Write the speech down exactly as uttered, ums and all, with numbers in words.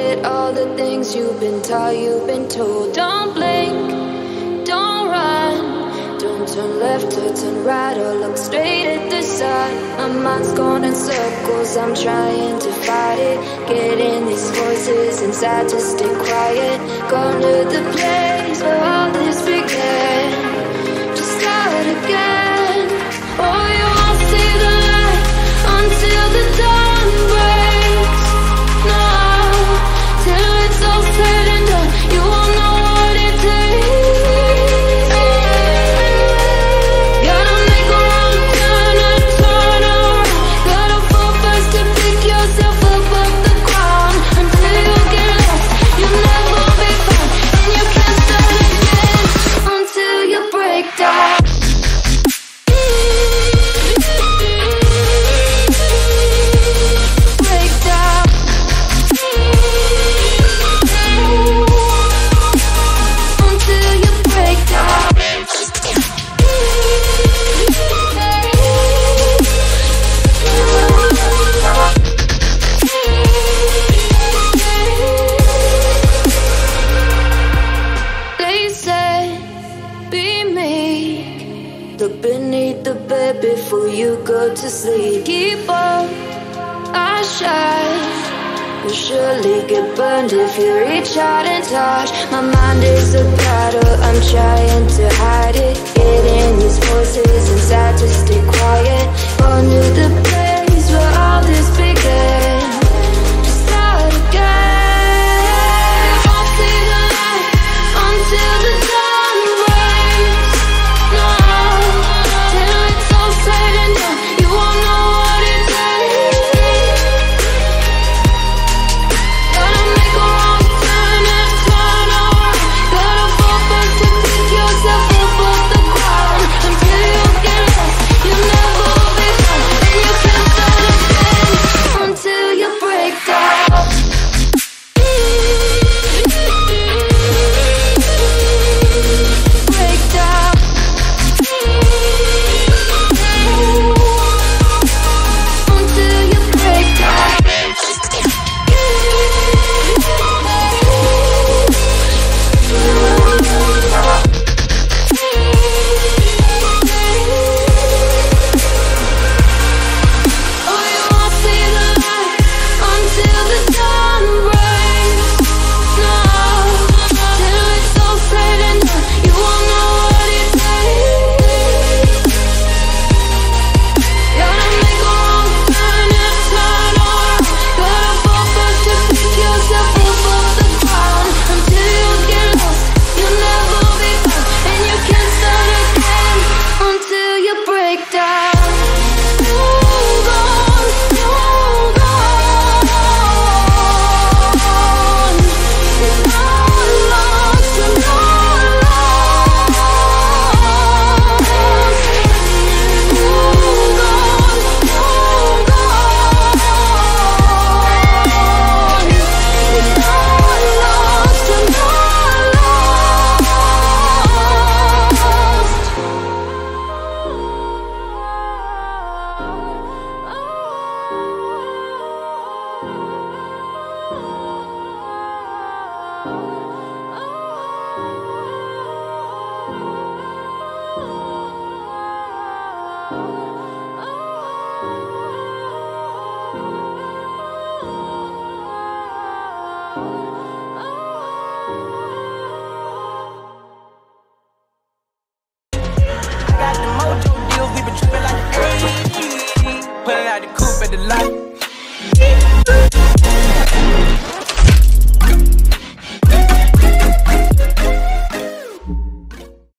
forget all the things you've been taught, you've been told. Don't blink, don't run, don't turn left or turn right or look straight at the sun. My mind's going in circles, I'm trying to fight it. Getting these voices inside to stay quiet. Going to the place where all this began. Just start again. Oh, you won't see the light until the dawn breaks. No, till it's all said and done, you won't know what it takes. Gotta make a wrong turn and turn around. Gotta fall fast to pick yourself up off the ground. Until you get lost, you'll never be found. And you can't start again until you break down. Before you go to sleep, keep on, I shine. You'll surely get burned if you reach out and touch. My mind is a battle, I'm trying to hide it. Getting these voices inside to stay quiet. On to the place where all this began. Just start again. You won't see the light until the dawn breaks. No, till it's all said and done, you won't know what it takes. Gotta make a wrong turn and turn around. Gotta fall fast to pick yourself up off the ground. Until you get lost, you'll never be found. And you can't start again until you break down. Break down. Until you break down. Oh, you won't see the light until the dawn breaks. No, till it's all said and done, you won't know what it takes. Gotta make a wrong turn and turn around. Gotta fall fast to pick yourself up off the ground. Until you get lost, you'll never be found. And you can't start again until you break down. Hold on, hold on. You're not lost, you're not lost. Hold on, hold on. You're not lost, you're not Got the mojo deals, we been trippin' like ayy. Pulling out the coupe at the lot.